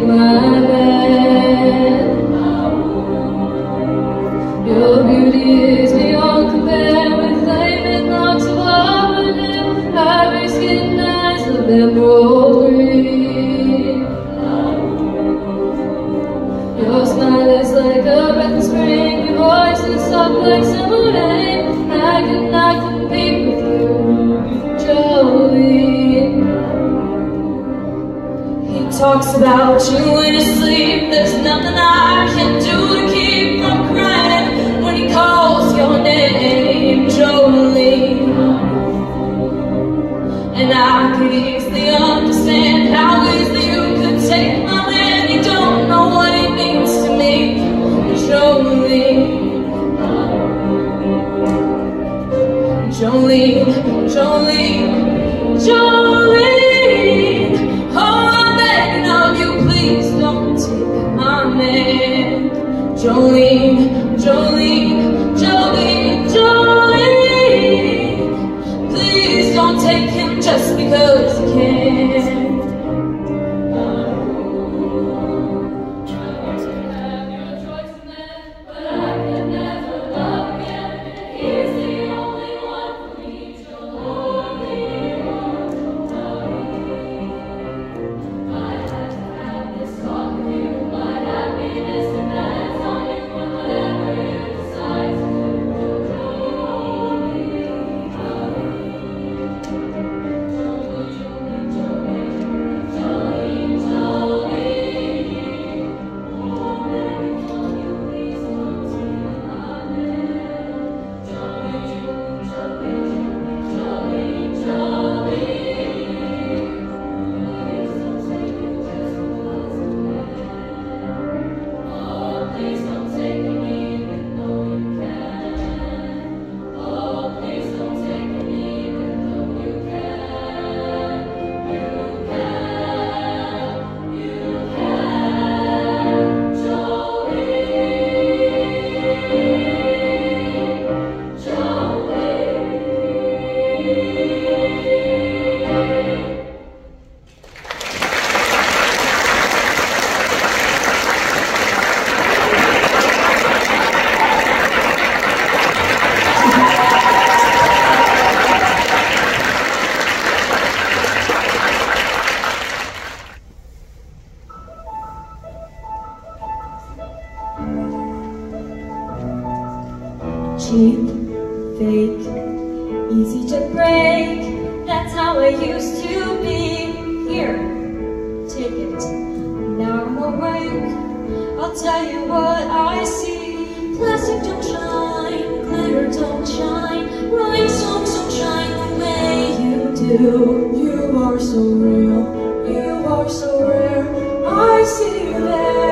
my bed. Your beauty is beyond compare, with flaming locks of auburn, ivory skin, eyes of emerald green. Your smile is like a breath of spring, your voice is soft like summer rain. I could not compete with you, Jolene. He talks about you in his sleep. There's nothing I can do to keep from crying when he calls your name, Jolene. And I could easily understand how easily you could take my man. You don't know what it means to me, Jolene. Jolene, Jolene, Jolene. Oh, I'm begging of you, please don't take my man. Jolene, Jolene, Jolene, Jolene. Please don't take him just because you can. Cheap, fake, easy to break. That's how I used to be. Here, take it. Now I'm awake. I'll tell you what I see. Plastic don't shine, glitter don't shine, rhinestones don't shine the way you do. You are so real, you are so rare. I see you there.